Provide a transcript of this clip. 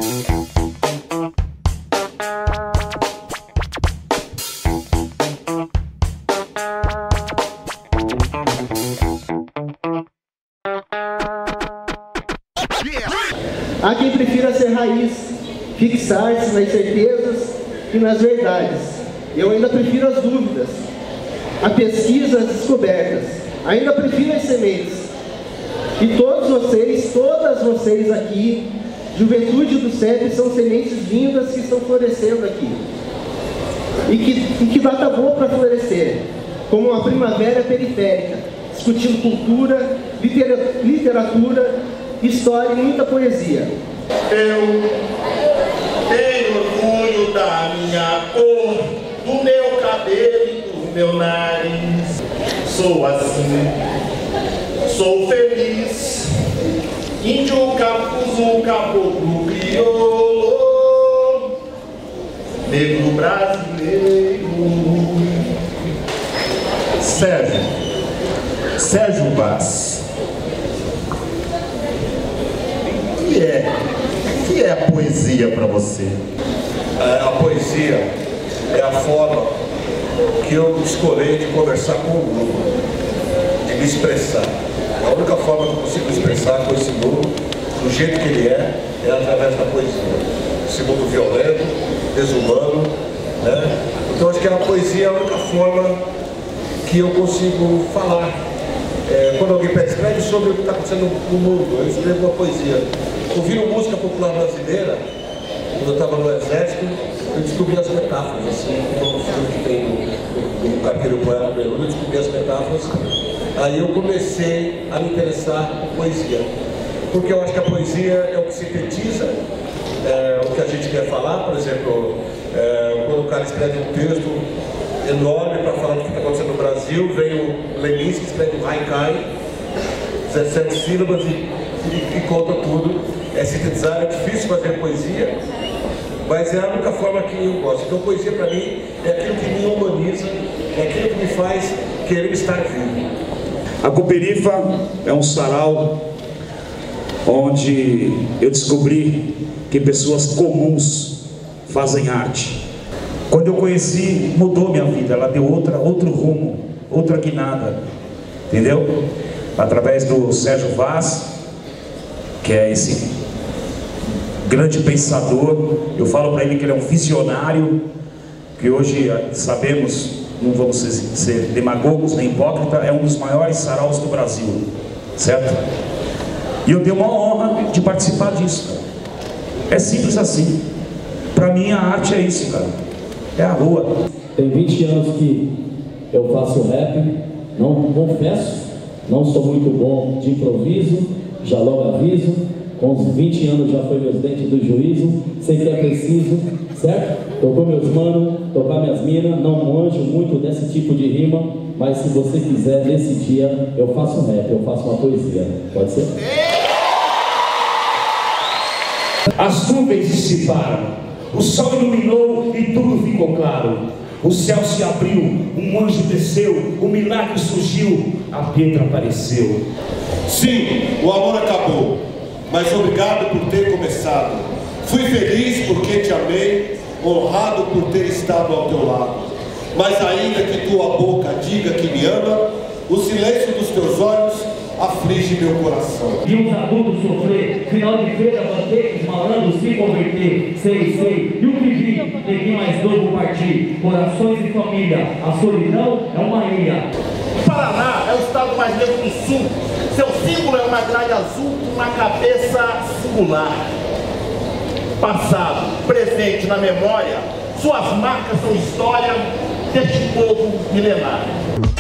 Há quem prefira ser raiz, fixar-se nas certezas e nas verdades. Eu ainda prefiro as dúvidas, a pesquisa, as descobertas. Ainda prefiro as sementes. E todas vocês aqui, juventude do CEP, são sementes lindas que estão florescendo aqui. E que data boa para florescer, como uma primavera periférica, discutindo cultura, literatura, história e muita poesia. Eu tenho orgulho da minha cor, do meu cabelo e do meu nariz. Sou assim, sou feliz, índio, capuzu, caboclo, crioulo, negro brasileiro. Sérgio Vaz. O que é a poesia para você? A poesia é a forma que eu escolhi de conversar com o grupo, de me expressar. A única forma que eu consigo expressar com esse grupo, do jeito que ele é através da poesia. Esse mundo violento, desumano, né? Então acho que a poesia é a única forma que eu consigo falar. Quando alguém pede, escreve sobre o que está acontecendo no mundo, eu escrevo uma poesia. Ouvindo música popular brasileira, quando eu estava no exército, eu descobri as metáforas, assim, como o filme que tem no capítulo Poema Prelúdio, eu descobri as metáforas. Aí eu comecei a me interessar por poesia, porque eu acho que a poesia é o que sintetiza o que a gente quer falar. Por exemplo, quando o cara escreve um texto enorme para falar do que está acontecendo no Brasil, vem o Lenin, que escreve um haikai, 17 sílabas e conta tudo. É sintetizar, é difícil fazer poesia, mas é a única forma que eu gosto. Então poesia para mim é aquilo que me humaniza, é aquilo que me faz querer estar vivo. A Cooperifa é um sarau onde eu descobri que pessoas comuns fazem arte. Quando eu conheci, mudou minha vida, ela deu outro rumo, outra guinada, entendeu? Através do Sérgio Vaz, que é esse grande pensador. Eu falo para ele que ele é um visionário, que hoje sabemos, não vamos ser demagogos nem hipócritas, é um dos maiores saraus do Brasil, certo? E eu tenho uma honra de participar disso, cara. É simples assim. Para mim a arte é isso, cara. É a rua. Tem 20 anos que eu faço rap, não confesso, não sou muito bom de improviso, já logo aviso. Com uns 20 anos já foi meus dentes do juízo, sei que é preciso, certo? Tocou meus manos, tocar minhas minas, não manjo muito desse tipo de rima, mas se você quiser, nesse dia eu faço rap, eu faço uma poesia, pode ser? As nuvens se dissiparam, o sol iluminou e tudo ficou claro. O céu se abriu, um anjo desceu, o milagre surgiu, a Petra apareceu. Sim, o amor acabou, mas obrigado por ter começado. Fui feliz porque te amei, honrado por ter estado ao teu lado. Mas ainda que tua boca diga que me ama, o silêncio dos teus olhos aflige meu coração. Vi uns adultos sofrer, final de feira bater, os malandros se converter, sei, e o que vi, neguinho mais novo partir, corações e família, a solidão é uma ilha. O Paraná é o estado mais negro do sul. Seu símbolo é uma gralha azul com uma cabeça singular. Passado, presente na memória, suas marcas são história deste povo milenar.